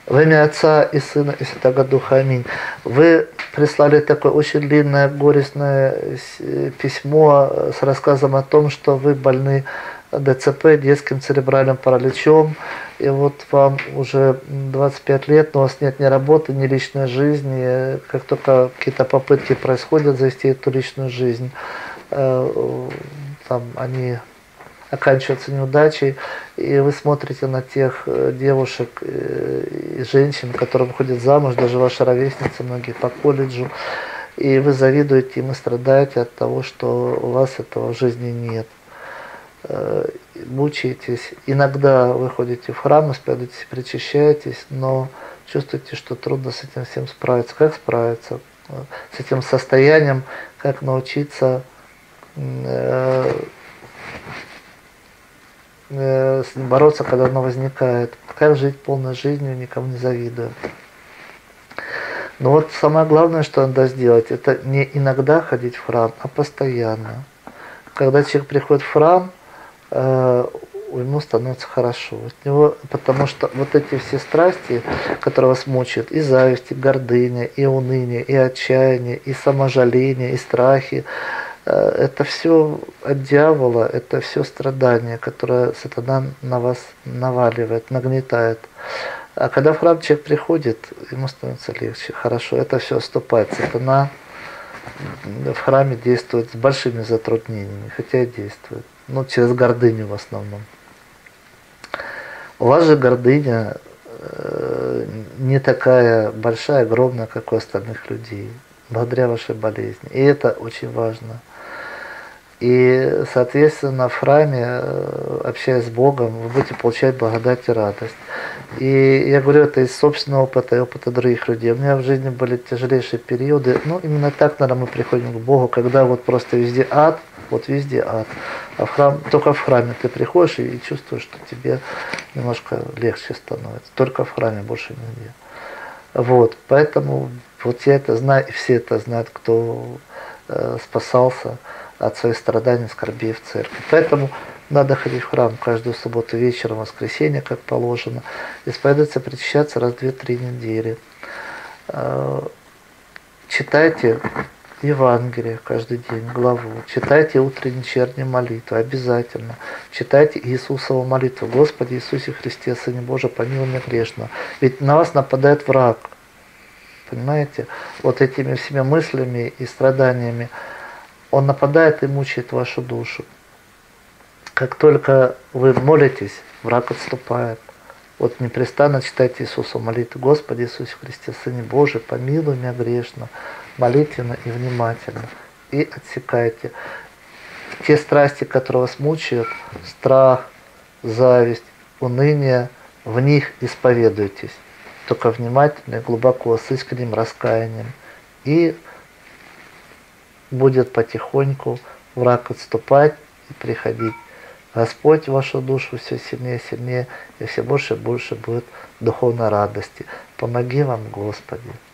Во имя Отца и Сына и Святого Духа. Аминь. Вы прислали такое очень длинное, горестное письмо с рассказом о том, что вы больны ДЦП, детским церебральным параличом. И вот вам уже 25 лет, но у вас нет ни работы, ни личной жизни. Как только какие-то попытки происходят завести эту личную жизнь, там они оканчиваются неудачей, и вы смотрите на тех девушек и женщин, которые выходят замуж, даже ваши ровесницы, многие по колледжу, и вы завидуете им и страдаете от того, что у вас этого в жизни нет. Мучаетесь. Иногда вы ходите в храм, исповедуетесь, причащаетесь, но чувствуете, что трудно с этим всем справиться. Как справиться с этим состоянием, как научиться с ним бороться, когда оно возникает, как жить полной жизнью, никому не завидуя. Но вот самое главное, что надо сделать, это не иногда ходить в храм, а постоянно. Когда человек приходит в храм, ему становится хорошо от него, потому что вот эти все страсти, которые вас мучают, и зависть, и гордыня, и уныние, и отчаяние, и саможаление, и страхи, это все от дьявола, это все страдания, которое сатана на вас наваливает, нагнетает. А когда в храм человек приходит, ему становится легче, хорошо, это все отступает. Сатана в храме действует с большими затруднениями, хотя и действует, но через гордыню в основном. У вас же гордыня не такая большая, огромная, как у остальных людей, благодаря вашей болезни. И это очень важно. И, соответственно, в храме, общаясь с Богом, вы будете получать благодать и радость. И я говорю это из собственного опыта и опыта других людей. У меня в жизни были тяжелейшие периоды. Ну, именно так, наверное, мы приходим к Богу, когда вот просто везде ад, вот везде ад. А в храм, только в храме ты приходишь и чувствуешь, что тебе немножко легче становится. Только в храме, больше нигде. Вот, поэтому вот я это знаю, и все это знают, кто спасался от своих страданий, скорбей в церкви. Поэтому надо ходить в храм каждую субботу вечером, воскресенье, как положено. Исповедоваться, причащаться раз в 2-3 недели. Читайте Евангелие каждый день, главу. Читайте утреннюю, вечернюю молитву, обязательно. Читайте Иисусову молитву. Господи Иисусе Христе, Сыне Божий, помилуй меня грешного. Ведь на вас нападает враг. Понимаете? Вот этими всеми мыслями и страданиями. Он нападает и мучает вашу душу. Как только вы молитесь, враг отступает. Вот непрестанно читайте Иисусу молитву. Господи Иисусе Христе, Сыне Божий, помилуй меня грешно. Молитвенно и внимательно. И отсекайте. Те страсти, которые вас мучают, страх, зависть, уныние, в них исповедуйтесь. Только внимательно и глубоко, с искренним раскаянием. И будет потихоньку враг отступать и приходить. Господь в вашу душу все сильнее и сильнее, и все больше и больше будет духовной радости. Помоги вам, Господи.